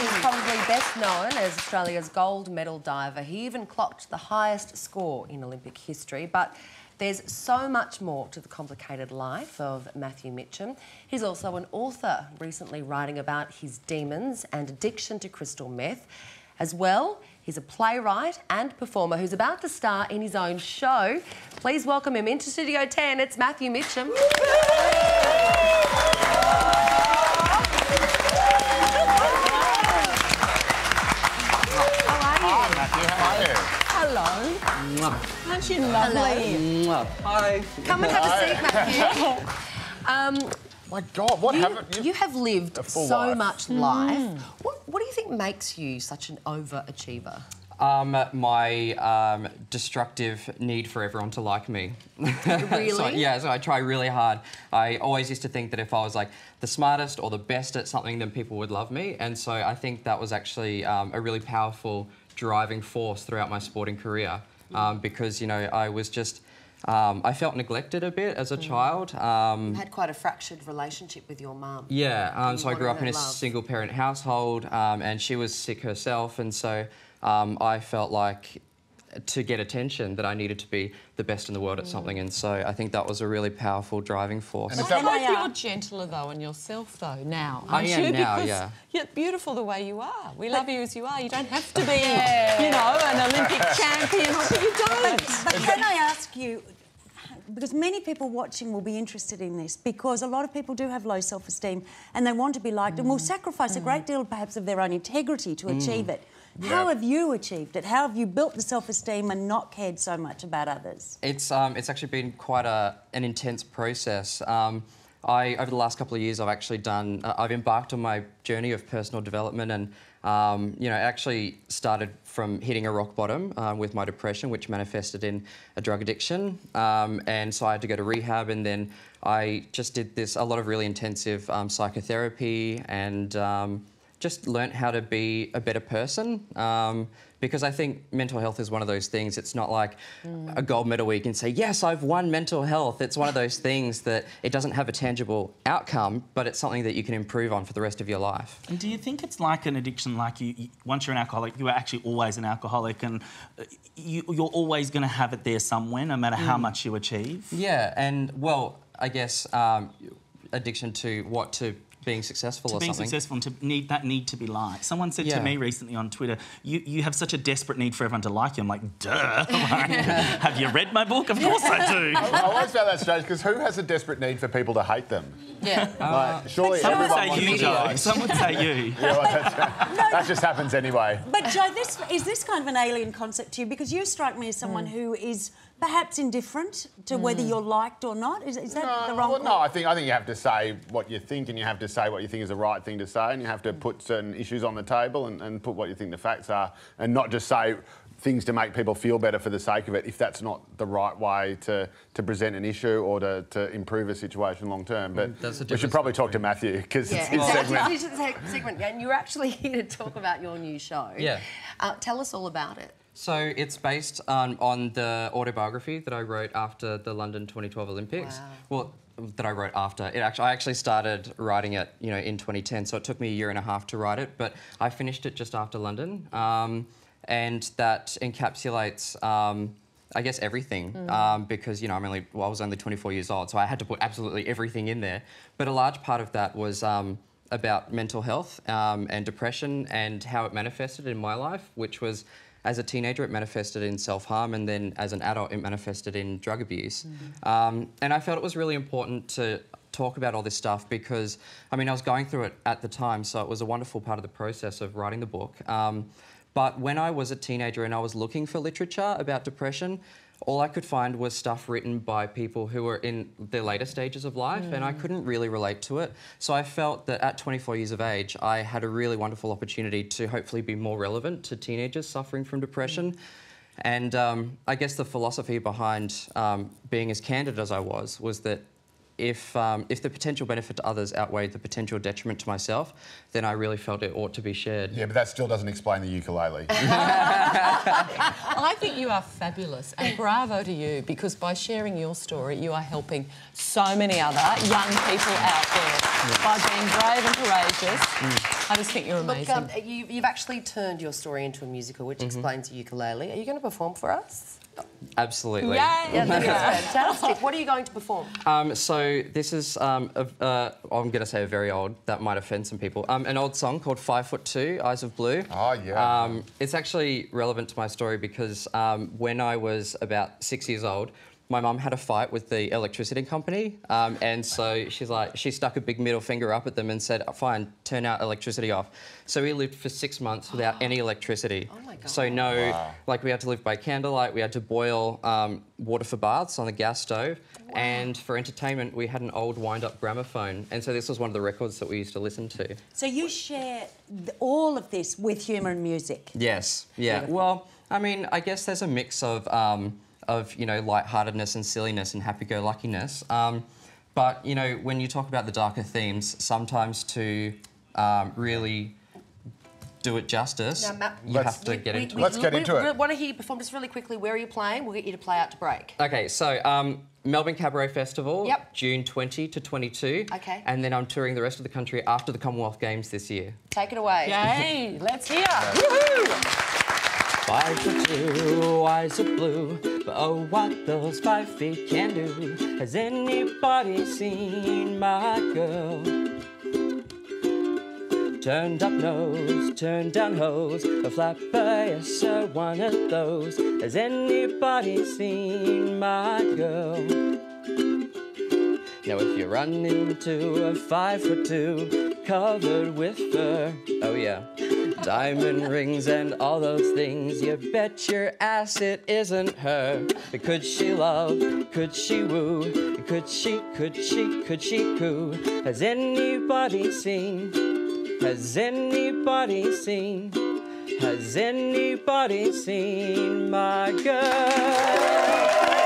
He's probably best known as Australia's gold medal diver. He even clocked the highest score in Olympic history. But there's so much more to the complicated life of Matthew Mitcham. He's also an author, recently writing about his demons and addiction to crystal meth. As well, he's a playwright and performer who's about to star in his own show. Please welcome him into Studio 10. It's Matthew Mitcham. Hello. Aren't you lovely? Hi. Come and have a seat, Matthew. My God, what happened? You have lived so life. much life. What do you think makes you such an overachiever? My destructive need for everyone to like me. Really? So I try really hard. I always used to think that if I was like the smartest or the best at something, then people would love me. And so I think that was actually a really powerful driving force throughout my sporting career, because, you know, I was just... I felt neglected a bit as a child. You had quite a fractured relationship with your mum. Yeah, so I grew up in a love. single-parent household, and she was sick herself, and so I felt like to get attention that I needed to be the best in the world at something, and so I think that was a really powerful driving force. I feel like you're gentler, though, on yourself, though, now, aren't you? Now, because yeah. You're beautiful the way you are. We love you as you are. You don't have to be, you know, an Olympic champion, but you don't. But can I ask you, because many people watching will be interested in this, because a lot of people do have low self-esteem and they want to be liked and will sacrifice a great deal, perhaps, of their own integrity to achieve it. How have you achieved it? How have you built the self-esteem and not cared so much about others? It's actually been quite an intense process. Over the last couple of years, I've actually I've embarked on my journey of personal development, and you know, it started from hitting a rock bottom with my depression, which manifested in a drug addiction, and so I had to go to rehab, and then I just did a lot of really intensive psychotherapy, and just learnt how to be a better person, because I think mental health is one of those things. It's not like a gold medal where you can say, yes, I've won mental health. It's one of those things that it doesn't have a tangible outcome, but it's something that you can improve on for the rest of your life. And do you think it's like an addiction, like once you're an alcoholic, you are actually always an alcoholic, and you're always going to have it there somewhere, no matter how much you achieve? Yeah, and, well, I guess addiction to being successful or something. To being successful and to need to be liked. Someone said to me recently on Twitter, you have such a desperate need for everyone to like you. I'm like, duh. Like, have you read my book? Of course I do. I always found that strange, because who has a desperate need for people to hate them? Yeah. Like, surely some would everyone say you, wants to Joe. like. Some would say you. Yeah, well, that just happens anyway. But, Joe, is this kind of an alien concept to you? Because you strike me as someone who is perhaps indifferent to whether you're liked or not. Is that the wrong Well, no, I think you have to say what you think, and you have to say what you think is the right thing to say, and you have to put certain issues on the table and put what you think the facts are, and not just say things to make people feel better for the sake of it, if that's not the right way to present an issue or to improve a situation long term. But we should probably talk to Matthew, because it's his segment. It's his segment. And you're actually here to talk about your new show. Yeah. Tell us all about it. So it's based on the autobiography that I wrote after the London 2012 Olympics. Wow. Well, that I wrote after. I actually started writing it, you know, in 2010, so it took me a year and a half to write it, but I finished it just after London, and that encapsulates, I guess, everything, because, you know, I was only 24 years old, so I had to put absolutely everything in there. But a large part of that was about mental health and depression and how it manifested in my life, which was, as a teenager, it manifested in self-harm, and then as an adult, it manifested in drug abuse. And I felt it was really important to talk about all this stuff because, I mean, I was going through it at the time, so it was a wonderful part of the process of writing the book. But when I was a teenager and I was looking for literature about depression, all I could find was stuff written by people who were in their later stages of life, and I couldn't really relate to it. So I felt that at 24 years of age, I had a really wonderful opportunity to hopefully be more relevant to teenagers suffering from depression. And I guess the philosophy behind being as candid as I was that if the potential benefit to others outweighed the potential detriment to myself, then I really felt it ought to be shared. Yeah, but that still doesn't explain the ukulele. I think you are fabulous, and bravo to you, because by sharing your story, you are helping so many other young people out there by being brave and courageous I just think you're amazing. Look, you've actually turned your story into a musical, which explains ukulele. Are you going to perform for us? Absolutely. Yay! Yeah, that's fantastic. What are you going to perform? So this is, I'm going to say a very old, that might offend some people, an old song called 5'2", Eyes of Blue. Oh, yeah. It's actually relevant to my story because when I was about 6 years old, my mum had a fight with the electricity company, and so she stuck a big middle finger up at them and said, fine, turn our electricity off. So we lived for 6 months without any electricity. Oh my God. So like we had to live by candlelight, we had to boil water for baths on the gas stove, and for entertainment we had an old wind-up gramophone, and so this was one of the records that we used to listen to. So you share all of this with humour and music? Yes, yeah. Beautiful. Well, I mean, I guess there's a mix of you know, lightheartedness and silliness and happy-go-luckiness. But, you know, when you talk about the darker themes, sometimes to really do it justice, Now, Matt, you have to get into it. Let's get into it. We want to hear you perform just really quickly. Where are you playing? We'll get you to play out to break. Okay, so Melbourne Cabaret Festival, Yep. June 20 to 22. Okay. And then I'm touring the rest of the country after the Commonwealth Games this year. Take it away. Yay! Let's hear. Woohoo! 5'2", eyes of blue, but oh, what those 5 feet can do. Has anybody seen my girl? Turned up nose, turned down hose, a flapper, yes sir, one of those. Has anybody seen my girl? Now if you run into a 5'2", covered with fur, oh yeah, diamond rings and all those things, you bet your ass it isn't her. Could she love? Could she woo? Could she coo? Has anybody seen? Has anybody seen? Has anybody seen my girl?